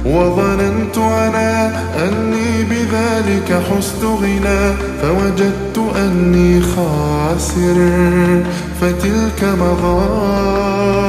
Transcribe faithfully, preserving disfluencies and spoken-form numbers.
وظننت أنا أني بذلك حزت غنى، فوجدت أني خاسر، فتلك مظاهر